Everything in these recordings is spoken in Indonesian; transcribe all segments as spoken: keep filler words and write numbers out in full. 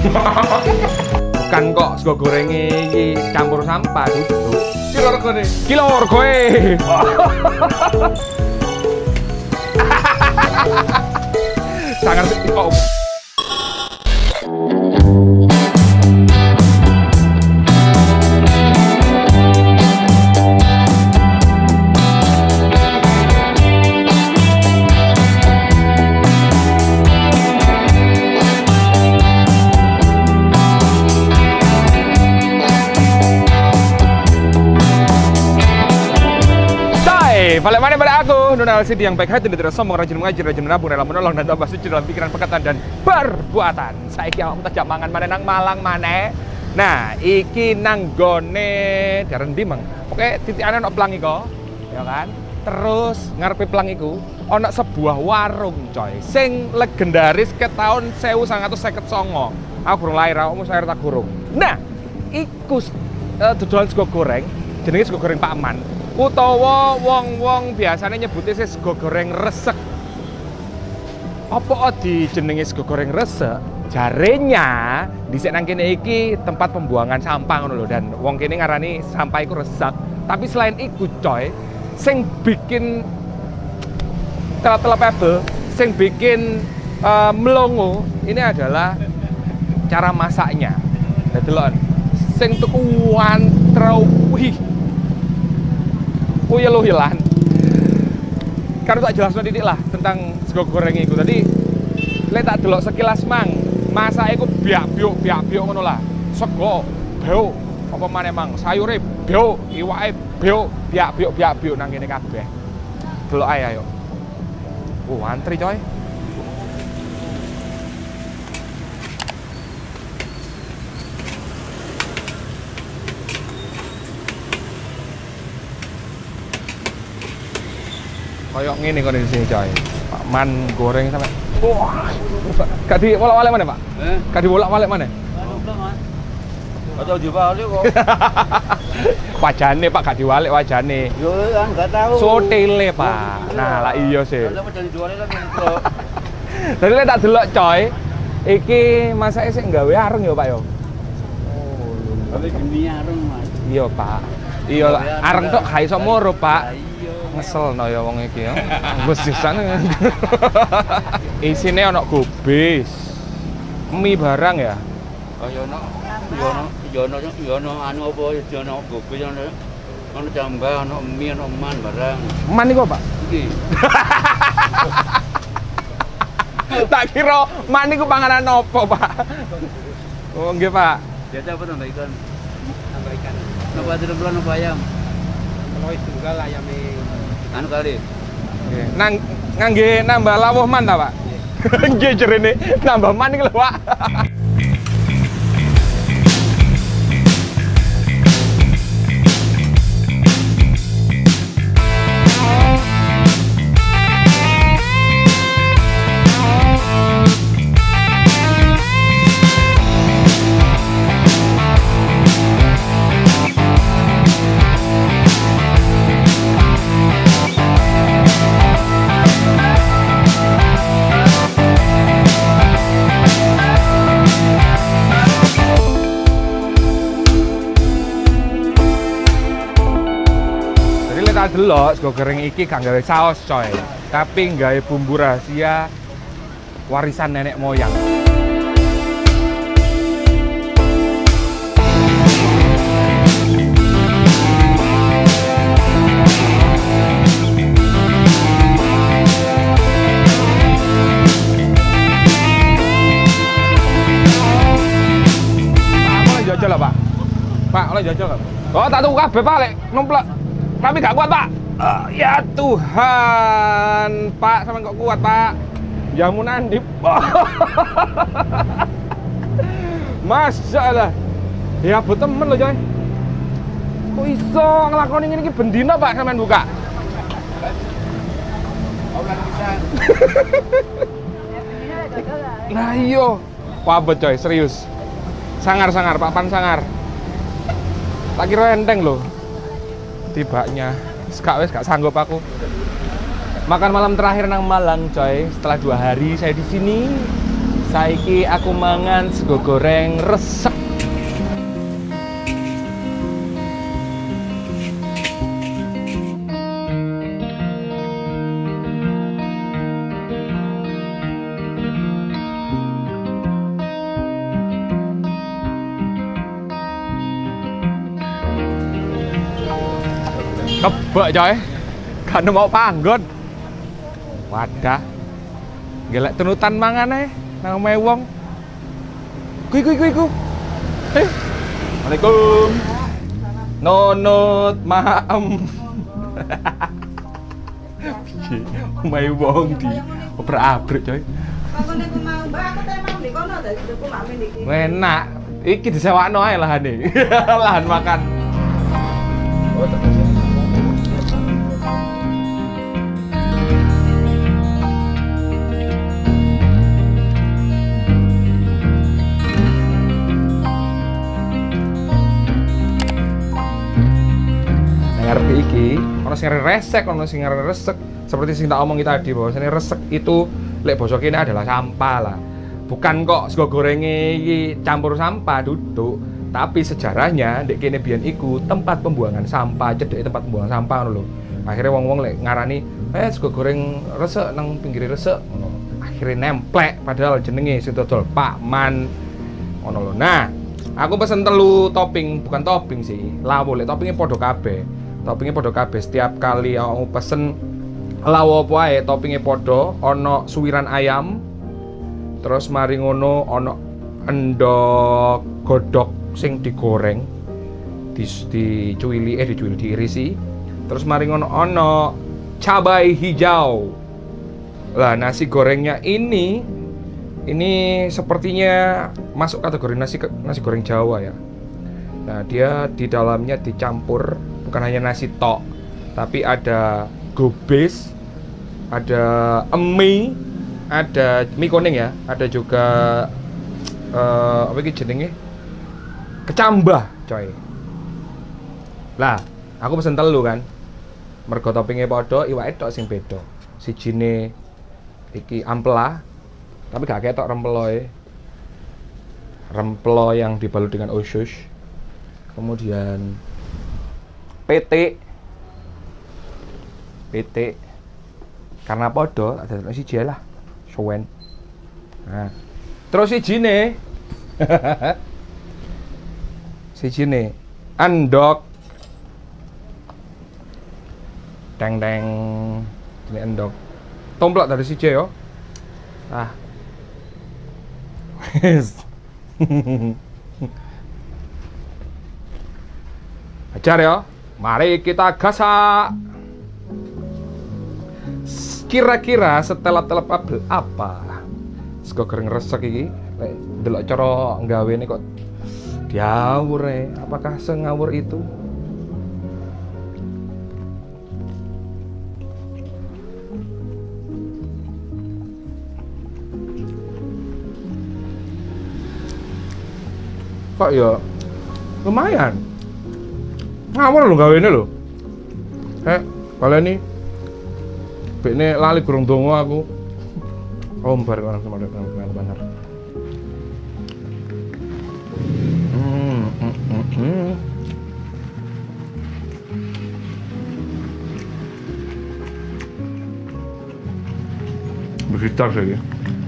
Bukan kok sego goreng iki campur sampah, duduk. Kilo regane? Kilo regoe. Sangar kok. Balik mana pada aku, Nona Alsidi yang baik hati dan tidak sombong, rajin mengajar, rajin menabung, rela menolong dan tambah suci dalam pikiran, perkataan dan perbuatan. Saiki awakmu tak mangan mana nang Malang mana. Nah, iki nang gone Darendi Mang. Oke, titikane ono pelang iko, ya kan? Terus ngarepe pelang iku ono sebuah warung, coy. Sing legendaris ke tahun seribu sembilan ratus lima puluh sembilan. Aku kurang lahir, awakmu lahir tak kurung. Nah, iku uh, dodolan sego goreng, jenenge sego goreng Pak Man. Utawa wong-wong biasanya nyebutnya sego goreng resek. Apa dijenengi sego goreng resek? Jarenya dhisik nang kene iki tempat pembuangan sampah ngono lho, dan wong kene ngarani sampah iku resek. Tapi selain iku coy, sing bikin telepebel, sing bikin uh, melongo ini adalah cara masaknya. Dadelok sing tuku wantrau wih. Uyel uyelan. Karena tak jelas didik lah tentang sego goreng itu. Tadi lek tak delok sekilas mang, masake iku biak-biuk, biak-biuk ngono lah. Sego beuk, apa maneh mang, sayure beuk, iwake beuk, biak-biuk, biak-biuk nang kene kabeh. Delok ae ayo. Oh, antri coy. Kayak ngene kok di sini coy. Pak Man goreng sampai. Wah. Gak di bolak-balik mana, Pak? Eh? Gak di bolak-balik mana? Atau dibalik kok. Wajane Pak gak diwalik wajane. Yo kan gak tahu. Sotele, Pak. Nah, lah iya sih. Lah padha diwalik kan kok. Tadi lek tak delok coy. Iki masake sik gawe areng ya, Pak yo. Oh, tapi geni areng, Mas. Iya, Pak. Iya, areng tok gak iso moro, Pak. Ngesel no ya wong iki ya. Wis sisan. Isine ana gobis. Mie barang ya. Oh ya ono. Ya ono, ya ono, ya ono anu apa ya ono gobis ono. Ono jambah, ono mie, ono man barang. Man iku, Pak? Iki. Tak kira man iku panganan opo, Pak? Oh, nggih, Pak. Jajah apa tambah ikan? Tambah ikan. Tambah telur apa ayam? Kalau itu tunggal ayam anu kali. Nggih. Nang ngangge nambah lawuh man ta, Pak? Nggih jerene nambah man iki lho, Pak. Delok sego goreng iki gak gawe saos coy, tapi gawe bumbu rahasia warisan nenek moyang. Pak, oleh jajal lah, Pak. Pak, oleh jajal lah. Oh, tak tuku kabeh, Pak, lek numplek. Tapi gak kuat, Pak. Uh, ya Tuhan, Pak, sama kok kuat, Pak. Jamu nandip. Masya Allah. Ya, buat temen loh, coy. Kok iso ngelakoni ini bendina, Pak, sampean buka? Nah, iyo. Wabet, coy, serius. Sangar-sangar, Pak Pan sangar. Tak kira enteng loh. Tibanya, sekak wes gak sanggup aku. Makan malam terakhir nang Malang, coy. Setelah dua hari saya di sini, Saiki aku mangan sego goreng resep. Kebak coy, kan mau panggon. Wadah, gelek tunutan mangan ae nang omahe wong. Kuy kuy kuy ku. Eh. Assalamualaikum. Nonot maem. Piye omahe wong di obrak-abrik coy. Panggon iku mau, Mbak, aku teh mau di kono dadi aku mak niki. Enak. Iki disewakno ae lahane. Lahan makan. Oh, ngarep iki ono sing resek, ono sing resek. Seperti sing tak omongi tadi bahwasanya resek itu lek basa kene adalah sampah lah. Bukan kok sego gorenge iki campur sampah duduk, tapi sejarahnya ndek kene biyen iku tempat pembuangan sampah, cedeke tempat pembuangan sampah ngono lho. Akhirnya wong-wong lek ngarani eh sego goreng resek nang pinggir resek ngono. Akhirnya nemplek padahal jenenge sing dodol Pak Man ngono lho. Nah, aku pesen telu topping, bukan topping sih. Lawo lek toppingnya padha kabeh. Toppingnya podo kabeh. Setiap kali aku pesen lawo apa ae toppingnya podo. Ono suwiran ayam, terus mari ngono ono endok godok sing digoreng, di dicuili eh dicuili diirisi. Terus mari ngono ono cabai hijau. Lah nasi gorengnya ini ini sepertinya masuk kategori nasi nasi goreng Jawa ya. Nah dia di dalamnya dicampur bukan hanya nasi tok, tapi ada gobes, ada mie, ada mie kuning ya, ada juga uh, apa iki jenenge? Kecambah, coy. Lah, aku pesen telu kan. Mergo toppingnya padha, iwake tok sing beda. Sijine iki ampela, tapi gak ketok rempeloe. Rempelo yang dibalut dengan usus. Kemudian P T P T karena podo ada siji lah suwen. Nah, terus sijine sijine endok teng teng ini endok tomplak dari siji yo. Ah. Ajar ya. Mari kita gasak. Kira-kira setelap-telap apel apa? Sego goreng resek iki, lek delok cara nggawene kok diawur e. Apakah sengawur itu? Kok ya lumayan. Ngawur lho gawene lho. Eh, baleni. Bekne lali gurung donga aku. Ombar kan sama dengan benar. Hmm, hmm, hmm, hmm. Bersitar saja.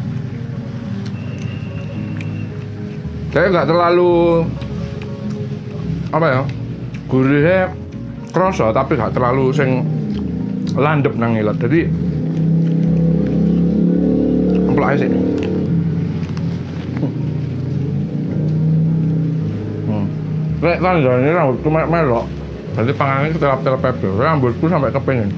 Saya nggak terlalu apa ya? Gurihnya kerasa tapi gak terlalu sing landep nang ilat. Jadi emplok aja sih. Hmm. Lek kan ini rambutku melok. Jadi pangannya ketelap-telap pebel. Rambutku sampai kepingin.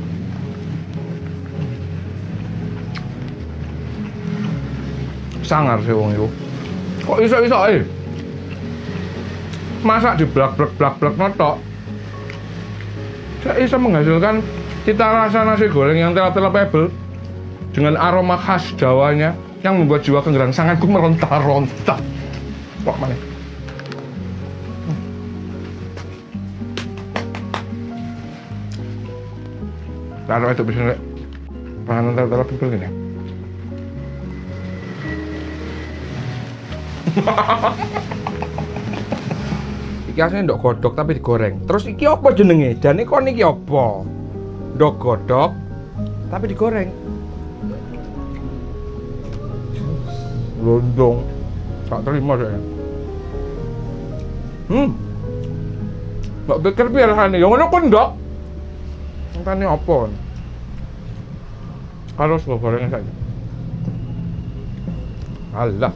Sangar sih wong itu. Kok iso-iso eh? Masak di blak-blak-blak-blak notok. Saya bisa menghasilkan cita rasa nasi goreng yang telap-telap pebel dengan aroma khas Jawanya yang membuat jiwa kegerangsanganku meronta-ronta. Kok mana? Hmm. Taruh itu bisa nggak? Panganan telap-telap pebel gini. Iki asline ndok godhog tapi digoreng. Terus iki apa jenenge? Jane kon iki apa? Ndok godhog tapi digoreng. Londong. Tak terima saya. Hmm. Mbak pikir piye rasane? Ya ngono kok ndok. Entane apa? Harus gue goreng saja. Alah.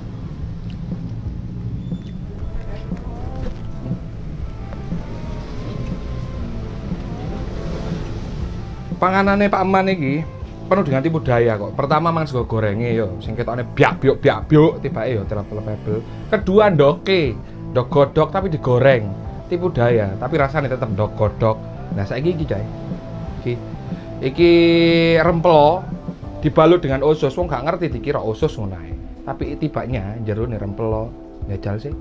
Panganane Pak Man iki penuh dengan tipu daya kok. Pertama mang sego gorenge yo, sing ketokne biak-biuk biak-biuk tibake yo telepel-telepel. Kedua ndoke, ndok godhog tapi digoreng. Tipu daya, tapi rasanya tetap ndok godhog. Nah, saiki iki coy. Iki iki rempelo dibalut dengan usus. Wong gak ngerti dikira usus ngono ae. Tapi tibanya jerone rempelo. Njajal sih.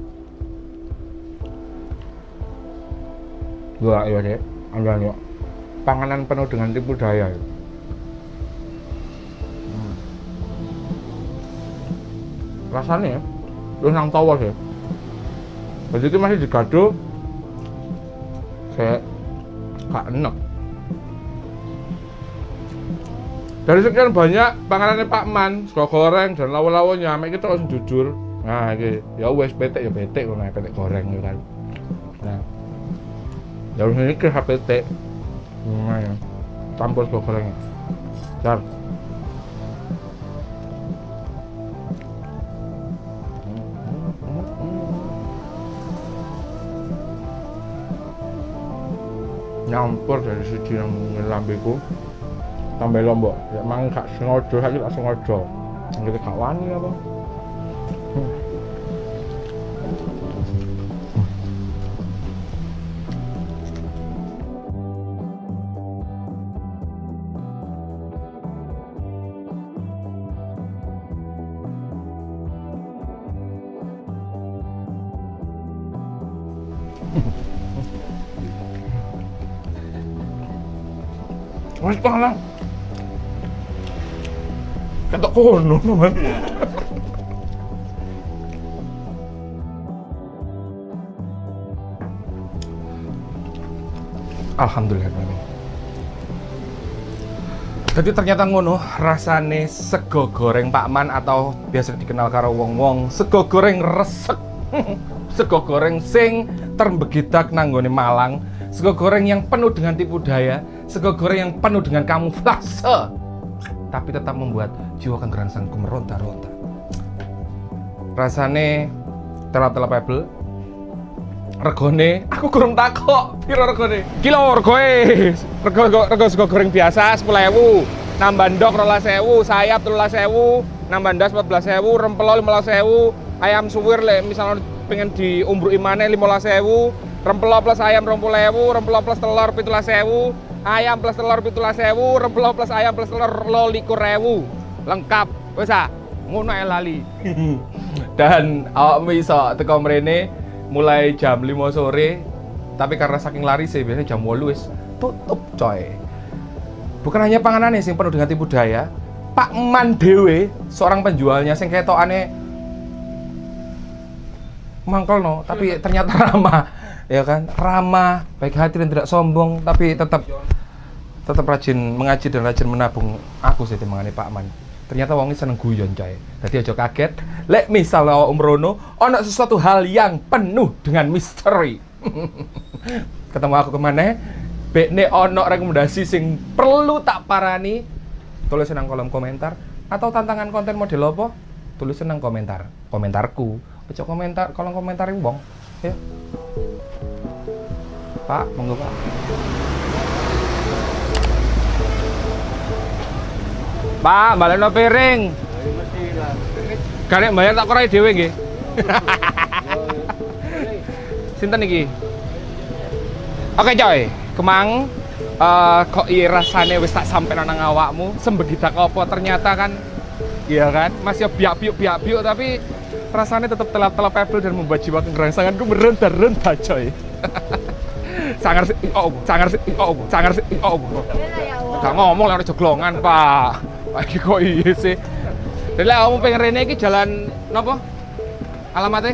Gua yo, Dek. Andan yo. Panganan penuh dengan tipu daya. Hmm. Rasanya ya, lu nang tawa sih. Jadi itu masih digado, kayak gak enak. Dari sekian banyak panganannya Pak Man, sego goreng dan lawa-lawanya, mek kita harus jujur. Nah, iki ya wes petek ya petek ngono ae petek goreng gitu kan. Nah. Ya wis iki H P T. Nah, ya. Campur sego goreng. Jar. Nyampur dari siji nang lambeku. Tambah lombok, ya mang gak sengaja, saiki gak sengaja. Ngerti gak wani apa? Hmm. Wes palang. Ketok kono, Man. Alhamdulillah. Jadi ternyata ngono rasane sego goreng Pak Man atau biasa dikenal karo wong-wong sego goreng resek. Sego goreng sing terbegidak nanggone Malang, sego goreng yang penuh dengan tipu daya, sego goreng yang penuh dengan kamuflase, tapi tetap membuat jiwa kegerasanku meronta-ronta. Rasane telat-telepable. Regone aku kurang takok piro regone. Kilo regoe. Rego rego, rego sego goreng biasa sepuluh ribu, nambah ndok rolas sewu, sayap telulas sewu, nambah ndas empat belas sewu, rempelo lima belas sewu, ayam suwir le misalnya pengen diumbruki maneh lima belas sewu, rempelo plus ayam dua puluh ribu, rempelo plus telur tujuh belas sewu, ayam plus telur tujuh belas sewu, rempelo plus ayam plus telur dua puluh ribu. Lengkap. Wis ah, ngono ae lali. Dan awakmu iso teko mrene mulai jam lima sore, tapi karena saking lari sih biasanya jam delapan wis tutup coy. Bukan hanya panganannya sing penuh dengan tipu daya, Pak Man dhewe seorang penjualnya sing ketokane mangkelno tapi ternyata ramah, ya kan? Ramah, baik hati dan tidak sombong, tapi tetap tetap rajin mengaji dan rajin menabung. Aku sih timangane Pak Man. Ternyata wongnya seneng guyon coy. Jadi aja kaget. Lek misal awak umrono ono sesuatu hal yang penuh dengan misteri. Ketemu aku kemana? Bekne ono rekomendasi sing perlu tak parani. Tulis nang kolom komentar. Atau tantangan konten model apa? Tulis nang komentar. Komentarku. Ojo komentar kolom komentar wong. Ya. Pak, monggo Pak. Pak, baleno piring. Karek bayar tak korai dhewe nggih. Sinten iki? Oke coy, Kemang uh, kok iya rasane wis tak sampe nang awakmu, sembegidak apa ternyata kan. Iya kan? Masih biak-biuk biak-biuk tapi rasanya tetap telap-telap pebble dan membuat jiwa kegerangsanganku merendah-rendah coy. Sangar sih, oh, sangar sih, oh, sangar sih, oh. Gak ngomong lewat joglongan, Pak. Iki kok iya sih. Jadi lah kamu pengen rene iki jalan napa? Alamatnya?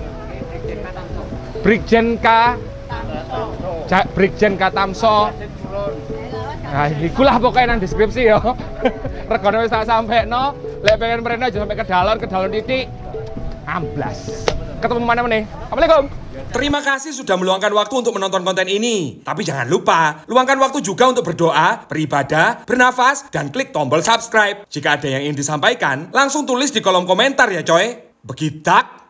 Brigjen K Ja- Brigjen Katamso. Nah, ikulah pokoknya nang deskripsi ya. Regane wis tak sampekno, lek pengen mrene aja sampai ke dalon, ke dalon titik amblas. Ketemu mana meneh? Assalamualaikum. Terima kasih sudah meluangkan waktu untuk menonton konten ini. Tapi jangan lupa, luangkan waktu juga untuk berdoa, beribadah, bernafas, dan klik tombol subscribe. Jika ada yang ingin disampaikan, langsung tulis di kolom komentar ya coy. Begitu.